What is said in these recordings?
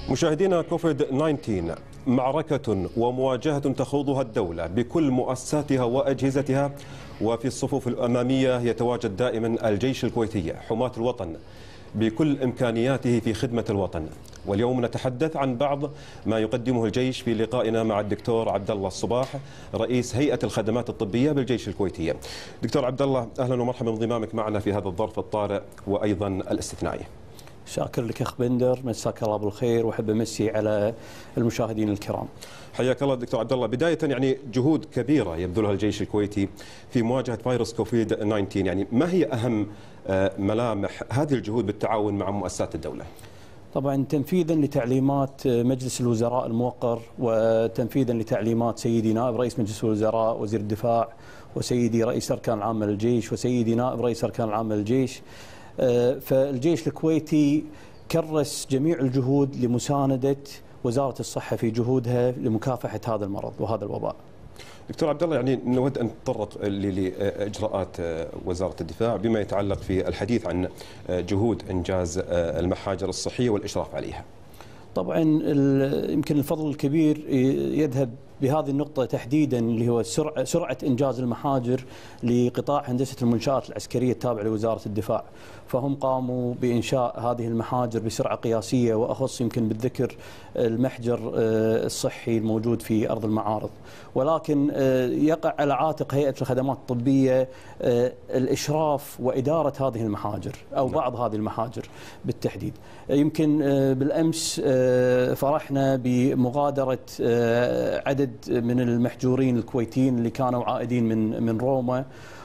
مشاهدينا، كوفيد 19 معركة ومواجهة تخوضها الدولة بكل مؤسساتها وأجهزتها، وفي الصفوف الأمامية يتواجد دائما الجيش الكويتي حماة الوطن بكل إمكانياته في خدمة الوطن. واليوم نتحدث عن بعض ما يقدمه الجيش في لقائنا مع الدكتور عبد الله الصباح، رئيس هيئة الخدمات الطبية بالجيش الكويتي. دكتور عبد الله، أهلا ومرحبا بانضمامك معنا في هذا الظرف الطارئ وأيضا الاستثنائي. شاكر لك اخ بندر، مساك الله بالخير، واحب امسي على المشاهدين الكرام. حياك الله دكتور عبد الله. بداية يعني جهود كبيرة يبذلها الجيش الكويتي في مواجهة فيروس كوفيد 19، يعني ما هي أهم ملامح هذه الجهود بالتعاون مع مؤسسات الدولة؟ طبعا تنفيذا لتعليمات مجلس الوزراء الموقر، وتنفيذا لتعليمات سيدي نائب رئيس مجلس الوزراء وزير الدفاع، وسيدي رئيس أركان العامة للجيش، وسيدي نائب رئيس أركان العامة للجيش. فالجيش الكويتي كرس جميع الجهود لمساندة وزارة الصحة في جهودها لمكافحة هذا المرض وهذا الوباء. دكتور عبد الله، يعني نود أن نتطرق لإجراءات وزارة الدفاع بما يتعلق في الحديث عن جهود إنجاز المحاجر الصحية والإشراف عليها. طبعا يمكن الفضل الكبير يذهب بهذه النقطة تحديدا، اللي هو سرعة إنجاز المحاجر لقطاع هندسة المنشآت العسكرية التابع لوزارة الدفاع. فهم قاموا بإنشاء هذه المحاجر بسرعة قياسية، وأخص يمكن بالذكر المحجر الصحي الموجود في أرض المعارض. ولكن يقع على عاتق هيئة الخدمات الطبية الإشراف وإدارة هذه المحاجر أو بعض هذه المحاجر بالتحديد. يمكن بالأمس فرحنا بمغادرة عدد من المحجورين الكويتيين اللي كانوا عائدين من روما،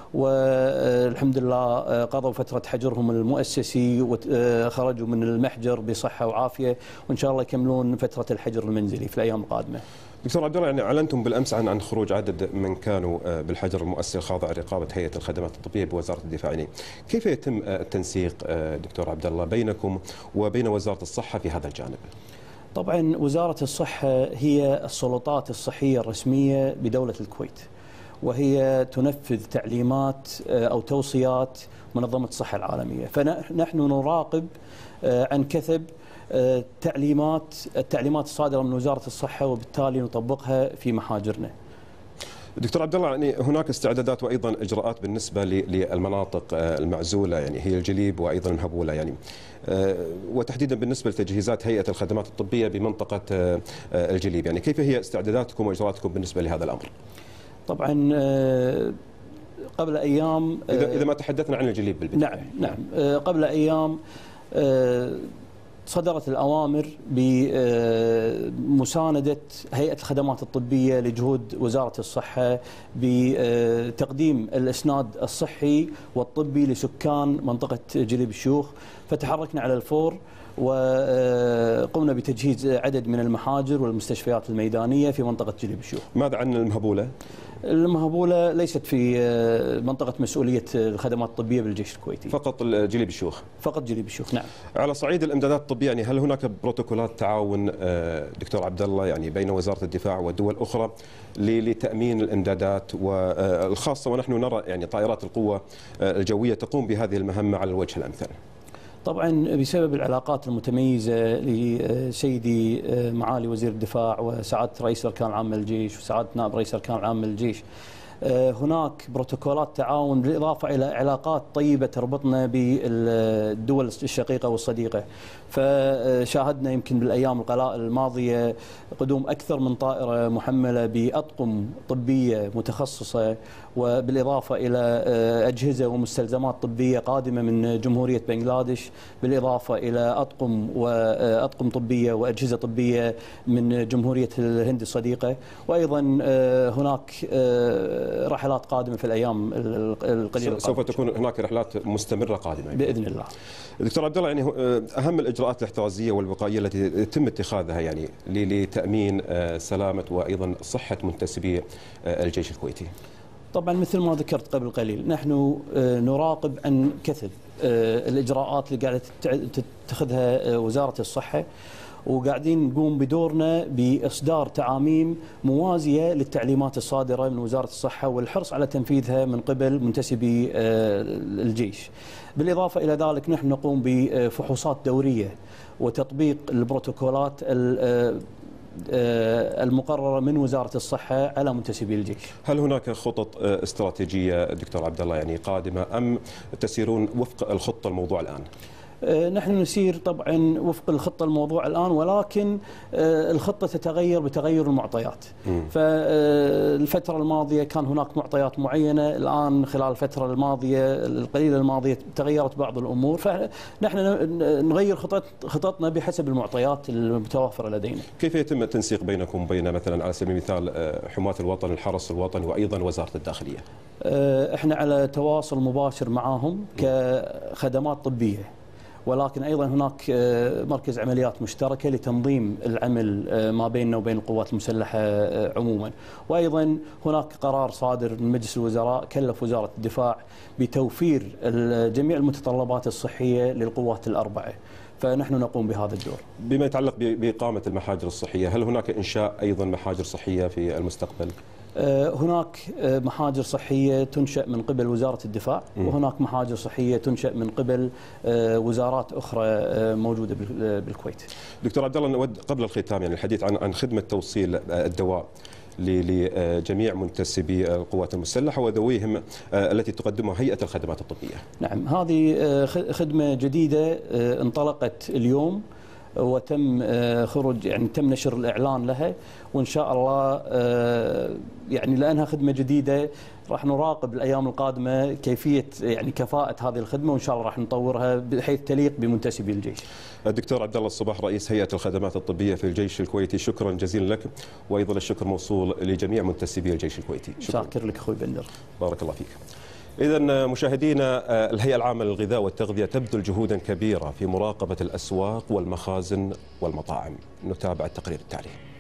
والحمد لله قضوا فترة حجرهم المؤسسي وخرجوا من المحجر بصحة وعافية، وإن شاء الله يكملون فترة الحجر المنزلي في الأيام القادمة. دكتور عبد الله، يعني أعلنتم بالأمس عن خروج عدد من كانوا بالحجر المؤسسي الخاضع لرقابة هيئة الخدمات الطبية بوزارة الدفاع. يعني كيف يتم التنسيق دكتور عبد الله بينكم وبين وزارة الصحة في هذا الجانب؟ طبعا وزارة الصحة هي السلطات الصحية الرسمية بدولة الكويت، وهي تنفذ تعليمات أو توصيات منظمة الصحة العالمية. فنحن نراقب عن كثب التعليمات الصادرة من وزارة الصحة، وبالتالي نطبقها في محاجرنا. دكتور عبد الله، يعني هناك استعدادات وايضا اجراءات بالنسبه للمناطق المعزوله، يعني هي الجليب وايضا المهبوله، يعني وتحديدا بالنسبه لتجهيزات هيئه الخدمات الطبيه بمنطقه الجليب، يعني كيف هي استعداداتكم واجراءاتكم بالنسبه لهذا الامر؟ طبعا قبل ايام اذا ما تحدثنا عن الجليب بالبدايه. نعم قبل ايام صدرت الأوامر بمساندة هيئة الخدمات الطبية لجهود وزارة الصحة بتقديم الإسناد الصحي والطبي لسكان منطقة جليب الشيوخ. فتحركنا على الفور وقمنا بتجهيز عدد من المحاجر والمستشفيات الميدانية في منطقة جليب الشيوخ. ماذا عن المهبولة؟ المهبولة ليست في منطقة مسؤولية الخدمات الطبية بالجيش الكويتي. فقط جليب الشيوخ؟ فقط جليب الشيوخ، نعم. على صعيد الامدادات الطبية، يعني هل هناك بروتوكولات تعاون دكتور عبد الله يعني بين وزارة الدفاع والدول الأخرى لتأمين الامدادات والخاصة، ونحن نرى يعني طائرات القوة الجوية تقوم بهذه المهمة على الوجه الأمثل؟ طبعا بسبب العلاقات المتميزة لسيدي معالي وزير الدفاع وسعادة رئيس الأركان العامة للجيش وسعادة نائب رئيس الأركان العامة للجيش، هناك بروتوكولات تعاون بالإضافة إلى علاقات طيبة تربطنا بالدول الشقيقة والصديقة. فشاهدنا يمكن بالأيام القلائل الماضية قدوم أكثر من طائرة محملة بأطقم طبية متخصصة، وبالإضافة إلى أجهزة ومستلزمات طبية قادمة من جمهورية بنغلاديش، بالإضافة إلى أطقم طبية وأجهزة طبية من جمهورية الهند الصديقة. وأيضا هناك رحلات قادمة في الأيام القليلة. سوف تكون هناك رحلات مستمرة قادمة بإذن الله. دكتور عبد الله، يعني أهم الإجراءات الاحترازية والوقائية التي يتم اتخاذها يعني لتأمين سلامة وأيضا صحة منتسبي الجيش الكويتي؟ طبعا مثل ما ذكرت قبل قليل، نحن نراقب عن كثب الإجراءات اللي قاعدة تتخذها وزارة الصحة، وقاعدين نقوم بدورنا بإصدار تعاميم موازية للتعليمات الصادرة من وزارة الصحة والحرص على تنفيذها من قبل منتسبي الجيش. بالإضافة إلى ذلك نحن نقوم بفحوصات دورية وتطبيق البروتوكولات المقررة من وزارة الصحة على منتسبي الجيش. هل هناك خطط استراتيجية دكتور عبد الله يعني قادمة أم تسيرون وفق الخطة الموضوع الآن؟ نحن نسير طبعا وفق الخطة الموضوع الآن، ولكن الخطة تتغير بتغير المعطيات. فالفترة الماضية كان هناك معطيات معينة، الآن خلال الفترة الماضية القليلة الماضية تغيرت بعض الأمور، فنحن نغير خططنا بحسب المعطيات المتوفرة لدينا. كيف يتم التنسيق بينكم وبين مثلا على سبيل المثال حماة الوطن، الحرس الوطني وأيضا وزارة الداخلية؟ احنا على تواصل مباشر معهم كخدمات طبية، ولكن أيضا هناك مركز عمليات مشتركة لتنظيم العمل ما بيننا وبين القوات المسلحة عموما. وأيضا هناك قرار صادر من مجلس الوزراء كلف وزارة الدفاع بتوفير جميع المتطلبات الصحية للقوات الأربعة، فنحن نقوم بهذا الدور. بما يتعلق بإقامة المحاجر الصحية، هل هناك إنشاء أيضا محاجر صحية في المستقبل؟ هناك محاجر صحية تنشأ من قبل وزارة الدفاع، وهناك محاجر صحية تنشأ من قبل وزارات أخرى موجودة بالكويت. دكتور عبد الله، نود قبل الختام يعني الحديث عن خدمة توصيل الدواء لجميع منتسبي القوات المسلحة وذويهم التي تقدمها هيئة الخدمات الطبية. نعم، هذه خدمة جديدة انطلقت اليوم وتم تم نشر الإعلان لها، وإن شاء الله يعني لأنها خدمة جديدة راح نراقب الأيام القادمة كيفية يعني كفاءة هذه الخدمة، وإن شاء الله راح نطورها بحيث تليق بمنتسبي الجيش. الدكتور عبد الله الصباح رئيس هيئة الخدمات الطبية في الجيش الكويتي، شكرا جزيلا لك، وأيضا الشكر موصول لجميع منتسبي الجيش الكويتي. شاكر لك أخوي بندر. بارك الله فيك. إذن مشاهدينا، الهيئة العامة للغذاء والتغذية تبذل جهودا كبيرة في مراقبة الأسواق والمخازن والمطاعم. نتابع التقرير التالي.